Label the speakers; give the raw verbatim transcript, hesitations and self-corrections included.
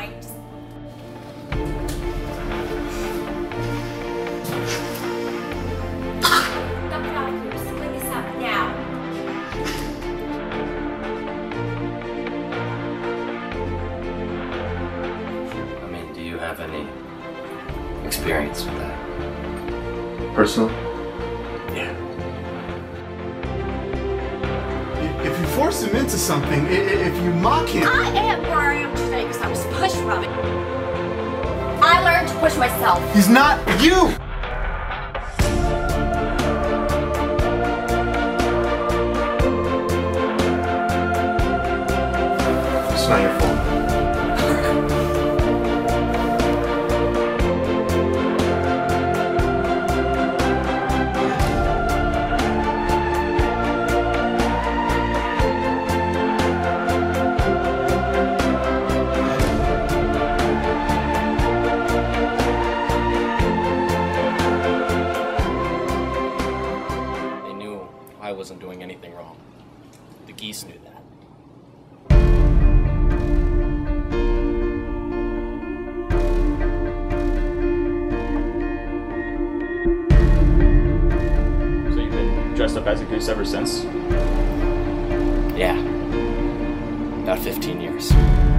Speaker 1: right? Just... Dump it out of here. Just clean this up now.
Speaker 2: I mean, do you have any experience with that?
Speaker 3: Personal?
Speaker 2: Yeah.
Speaker 3: If you force him into something, if you mock him...
Speaker 1: I am where I am today because I was pushed from it. I learned to push myself.
Speaker 3: He's not you! It's not your fault.
Speaker 2: I wasn't doing anything wrong. The geese knew that.
Speaker 4: So you've been dressed up as a goose ever since?
Speaker 2: Yeah. About fifteen years.